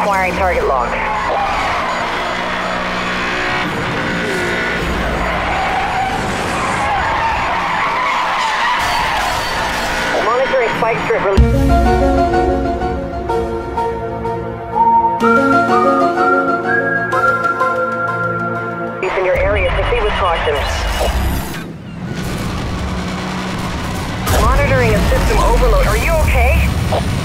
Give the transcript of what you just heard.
acquiring target log. Monitoring spike strip release. In your area, proceed with caution. Monitoring a system overload. Are you okay?